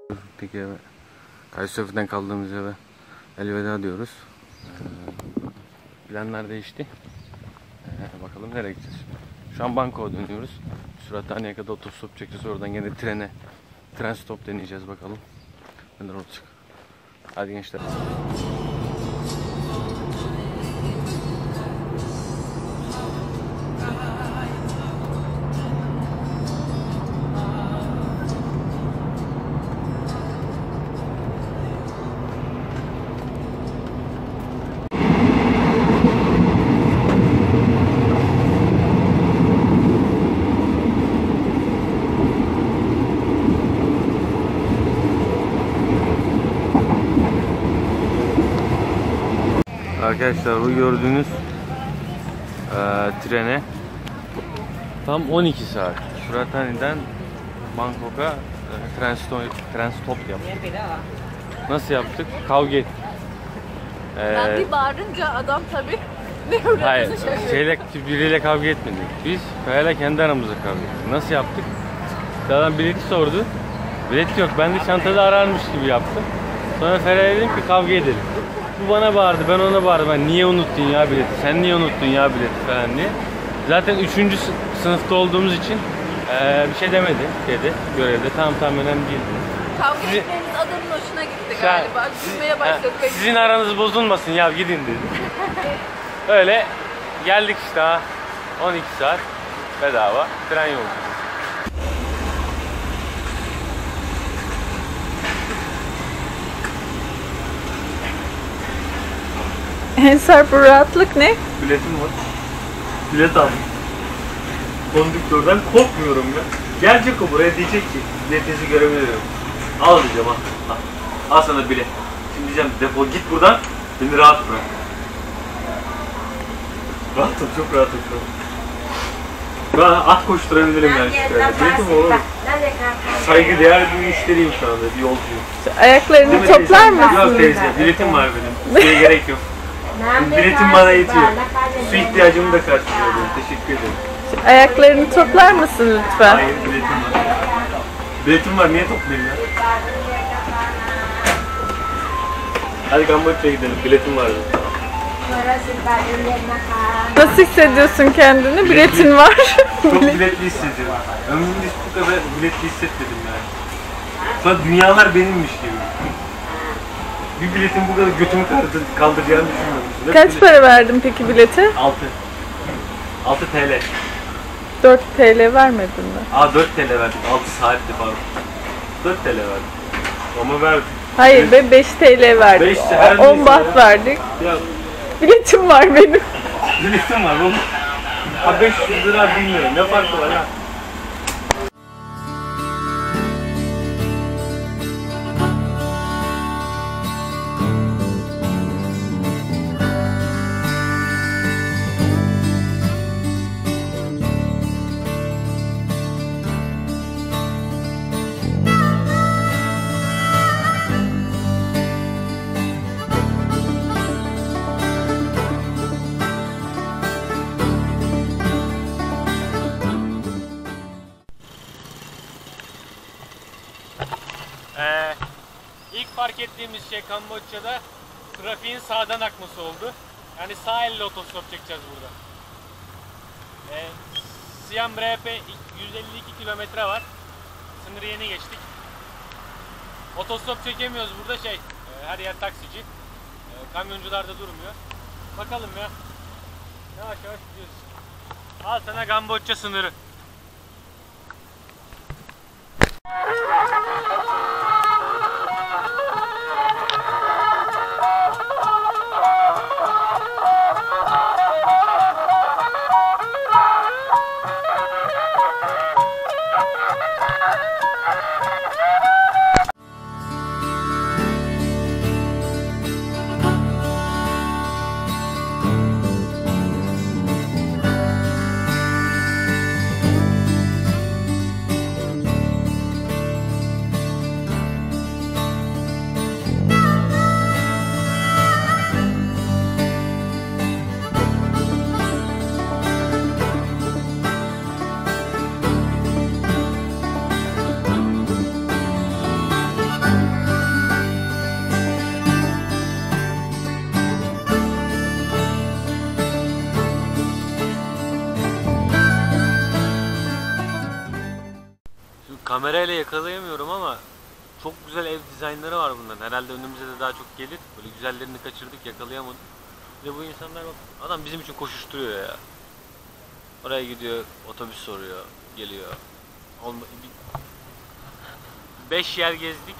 Peki eve, Kaysefi'den kaldığımız eve elveda diyoruz. Planlar değişti. Bakalım nereye gideceğiz. Şu an Bangkok'a dönüyoruz. Sürathaniye'ye kadar otostop çekeceğiz. Oradan yine tren stop deneyeceğiz bakalım. Neler olacak. Hadi gençler. Arkadaşlar bu gördüğünüz trene tam 12 saat Sürathaniye'den Bangkok'a tren stop yaptık. Nasıl yaptık? Kavga ettik. Ben bir bağırınca adam tabii ne Hayır, biriyle kavga etmedik. Biz Kaya'yla kendi aramızda kavga ettik. Nasıl yaptık? Adam bileti sordu. Bilet yok. Ben de çantada ararmış gibi yaptım. Sonra Feray'a dedim ki kavga edelim. Bu bana bağırdı, ben ona bağırdım. Ben niye unuttun ya bileti? Sen niye unuttun ya bileti falan diye. Zaten 3. sınıfta olduğumuz için bir şey demedi görevde. Tamam önemli değil. Kavga etmeniz adamın hoşuna gitti galiba. Gülmeye başladı. Sizin aranız bozulmasın ya gidin dedi. Öyle geldik işte 12 saat bedava tren yolculuğu. Ensar, bu rahatlık ne? Biletim var. Bilet aldım. Kondüktörden korkmuyorum ya. Gelecek o buraya diyecek ki biletinizi görebiliyorum. Al diyeceğim al. Al sana bilet. Şimdi diyeceğim defol git buradan. Beni rahat bırak. Rahatım, çok rahatım şu an. Ben at koşturabilirim yani şu köyde. Biletim olur. Saygıdeğer bir müşteriyim şu anda, bir yolcuyum. Ayaklarını toplar mısın? Yok teyze, biletim var benim. Şeye gerek yok. Biletim bana yetiyor. Su ihtiyacımı da karşılıyor. Teşekkür ederim. Ayaklarını toplar mısın lütfen? Hayır, biletim var. Biletim var, niye toplayayım ya? Hadi Kamboçya'ya gidelim, biletim var. Nasıl hissediyorsun kendini? Biletin var. Çok biletli hissediyorum. Ömrümde hiç bu kadar biletli hissetmedim yani. Sonra dünyalar benimmiş gibi. Bir biletin bu kadar götümü kaldıracağını düşünmüyorum. Kaç para verdin peki bilete? 6 TL. 4 TL vermedin mi? 4 TL verdim. 6 saatti pardon. 4 TL verdim. Ama verdim. Hayır be, 5 TL verdik. 10 baht verdik. Ya, biletim var benim. biletim var oğlum. 500 lira bilmiyorum. Ne farkı var ya? İlk fark ettiğimiz şey Kamboçya'da trafiğin sağdan akması oldu. Yani sağ elle otostop çekeceğiz burada. Siem Reap 152 kilometre var. Sınırı yeni geçtik. Otostop çekemiyoruz burada her yer taksici. Kamyoncular da durmuyor. Bakalım ya. Yavaş yavaş gidiyoruz. Al sana Kamboçya sınırı. kamerayla yakalayamıyorum ama çok güzel ev dizaynları var bunların. Herhalde önümüze de daha çok gelir. Böyle güzellerini kaçırdık, yakalayamadık. Bir de bu insanlar bak, adam bizim için koşuşturuyor ya. Oraya gidiyor, otobüs soruyor, geliyor. 5 yer gezdik.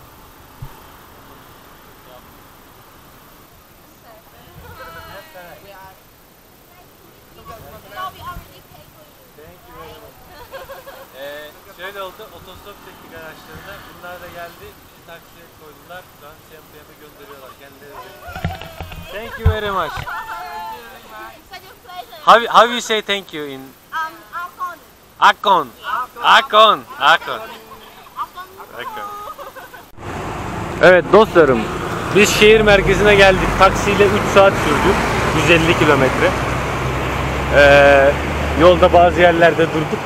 Şöyle oldu, otostop çektik araçlarına. Bunlar da geldi, bizi taksiye koydular. Şu an Siampiyam'a gönderiyorlar kendileri. Thank you very much. How you say thank you in Akon? Akon. Evet dostlarım, biz şehir merkezine geldik. Taksiyle 3 saat sürdü. 150 kilometre. Yolda bazı yerlerde durduk.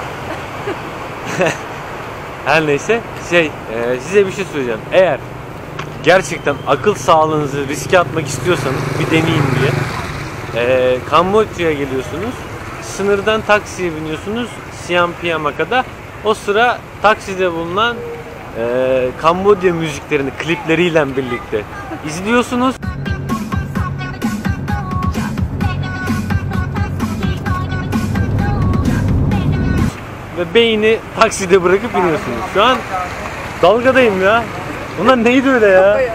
Her neyse size bir şey söyleyeceğim. Eğer gerçekten akıl sağlığınızı riske atmak istiyorsanız bir deneyin diye. Kamboçya'ya geliyorsunuz. Sınırdan taksiye biniyorsunuz Siampiyam'a kadar. O sıra takside bulunan Kamboçya müziklerini klipleriyle birlikte izliyorsunuz. Ve beyni takside bırakıp iniyorsunuz. Şu an dalgadayım ya. Bunlar neydi öyle ya?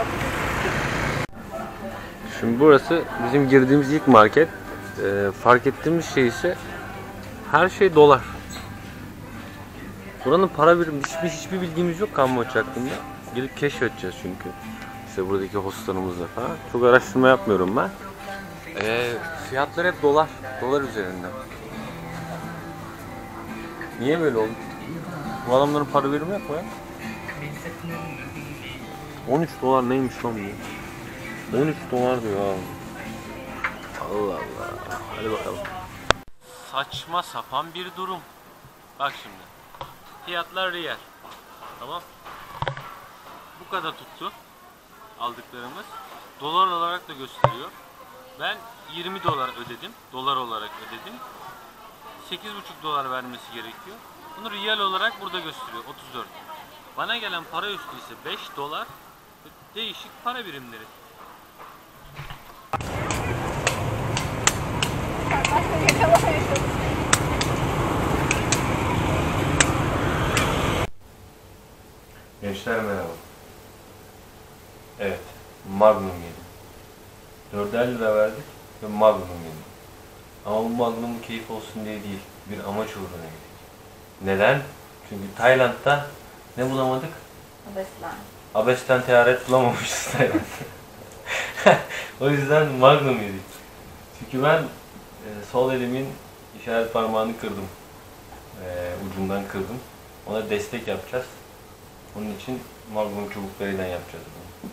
Şimdi burası bizim girdiğimiz ilk market. Fark ettiğimiz şey ise her şey dolar. Buranın para birimi hiçbir bilgimiz yok Kamboçya hakkında. Gelip keşfedeceğiz çünkü. İşte buradaki hostlarımızla falan. Çok araştırma yapmıyorum ben. Fiyatlar hep dolar. Dolar üzerinden. Niye böyle oldu? Bu adamların para birimi yok mu ya? 13 dolar neymiş lan bu? 13 dolar diyor abi. Allah Allah. Hadi bakalım. Saçma sapan bir durum. Bak şimdi. Fiyatlar riyal. Tamam. Bu kadar tuttu. Aldıklarımız. Dolar olarak da gösteriyor. Ben 20 dolar ödedim. Dolar olarak ödedim. 8,5 dolar vermesi gerekiyor. Bunu riyal olarak burada gösteriyor. 34. Bana gelen para üstü ise 5 dolar. Değişik para birimleri. Gençler merhaba. Evet, Magnum yedim. 4'er lira verdik ve Magnum yedim. Ama bu Magnum keyif olsun diye değil, bir amaç uğruna yedik. Neden? Çünkü Tayland'da ne bulamadık? Abestan teyaret bulamamışız Tayland'da. O yüzden Magnum yedik. Çünkü ben sol elimin işaret parmağını kırdım. Ucundan kırdım. Ona destek yapacağız. Onun için Magnum çubuklarıyla yapacağız bunu.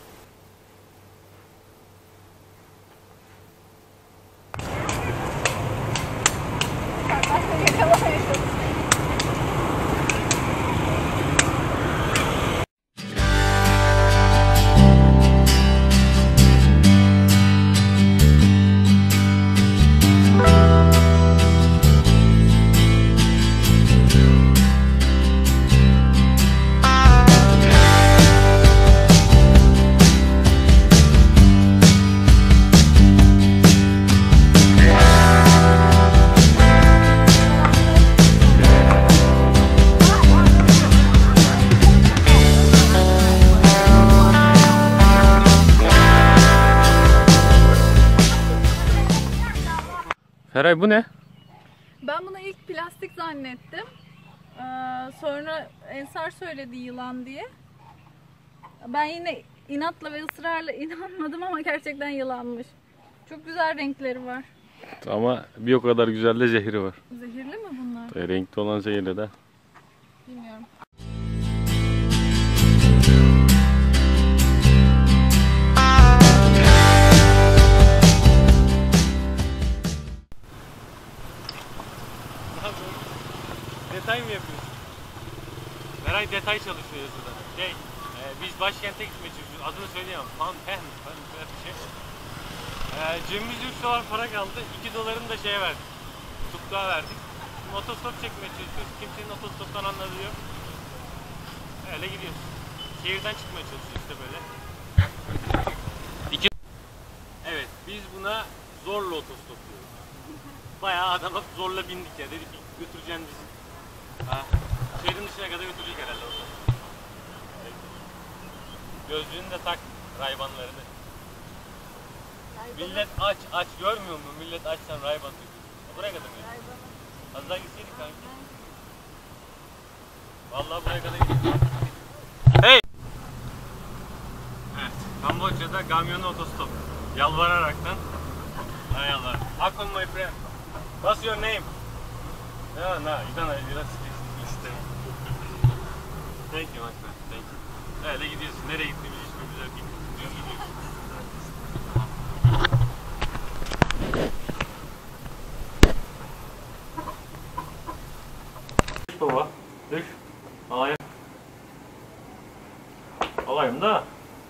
Feray bu ne? Ben bunu ilk plastik zannettim. Sonra Ensar söyledi yılan diye. Ben yine inatla ve ısrarla inanmadım ama gerçekten yılanmış. Çok güzel renkleri var. Ama bir o kadar güzel de zehri var. Zehirli mi bunlar? Renkli olan zehirli de. Bilmiyorum. Detay mı yapıyorsun? Meray detay çalışıyor şurada. Biz başkente gitmeye çalışıyoruz. Adını söyleyemem. Phnom Penh bir şey. Cebimizde 3 dolar para kaldı. 2 dolarını da şeye verdik. Tutluğa verdik. Şimdi otostop çekmeye çalışıyoruz. Kimsenin otostoptan anladığı yok. Öyle gidiyorsun. Şehirden çıkmaya çalışıyor işte böyle. Evet, biz buna zorla otostop diyoruz. Bayağı adama zorla bindik ya. Dedi ki götüreceksin bizi. Ha, şehrin dışına kadar götürecek herhalde orada. Evet. Gözlüğünü de tak, raybanlarını. Millet aç görmüyor musun? Millet açsan rayban diyor. Buraya kadar mı? Az daha gitseydik kanki. Vallahi buraya kadar gitseydik. Hey! Evet, Kamboçya'da gamyonlu otostop. Yalvararaktan. Hay Allah. Akon my friend. What's your name? No, you don't speak English. Thank you my friend. Thank you. Öyle gidiyorsun. Nereye gittiğimizi hiçbir güzel bilmiyoruz. Düş baba. Düş. Alayım da.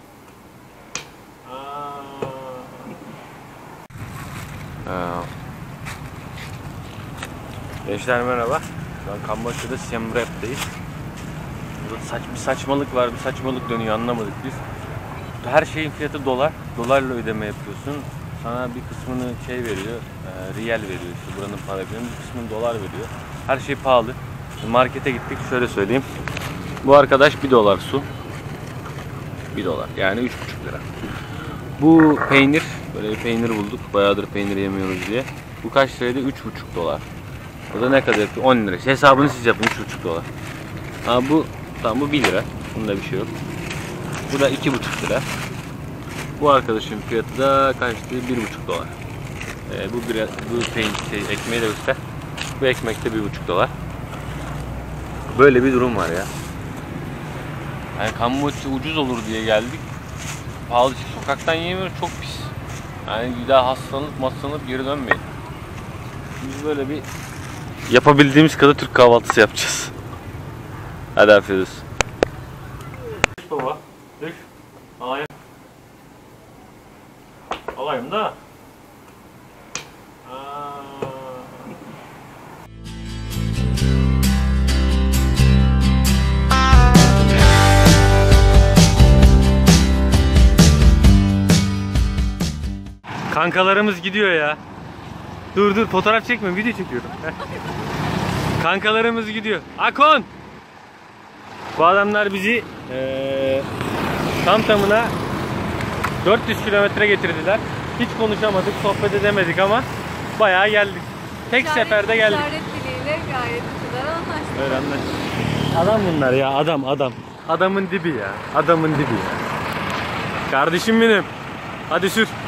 Gençler merhaba. Şu an Kamboçya'da Siem Reap'teyiz. Burada bir saçmalık var, bir saçmalık dönüyor, anlamadık biz. Her şeyin fiyatı dolar. Dolarla ödeme yapıyorsun. Sana bir kısmını veriyor, riyal veriyor, işte buranın para birimi, bir kısmını dolar veriyor. Her şey pahalı. Markete gittik, şöyle söyleyeyim. Bu arkadaş 1 dolar su. 1 dolar, yani 3,5 lira. Bu peynir, böyle bir peynir bulduk. Bayağıdır peynir yemiyoruz diye. Bu kaç liraydı? 3,5 dolar. O da ne kadar yapıyor? 10 lira. Hesabını siz yapın, 3,5 dolar. Ha bu, tamam bu 1 lira. Bunda bir şey yok. Bu da 2,5 lira. Bu arkadaşın fiyatı da kaçtı? 1,5 dolar. Bu peynir, ekmeği de göster. Bu ekmek de 1,5 dolar. Böyle bir durum var ya. Yani Kamboçya ucuz olur diye geldik. Pahalı, sokaktan yemiyoruz, çok pis. Yani bir daha hastalanıp geri dönmeyin. Biz böyle bir yapabildiğimiz kadar Türk kahvaltısı yapacağız. Hadi afiyet olsun. Düş baba. Düş. Alayım da. Kankalarımız gidiyor ya. Dur fotoğraf çekme, video çekiyorum. Kankalarımız gidiyor. Akon! Bu adamlar bizi tam tamına 400 kilometre getirdiler. Hiç konuşamadık, sohbet edemedik ama bayağı geldik. Tek seferde geldik. İşaret diliyle gayet güzel anlaştık. Öyle anlaştık. Adam bunlar ya, adam. Adamın dibi ya. Adamın dibi ya. Kardeşim benim. Hadi sür.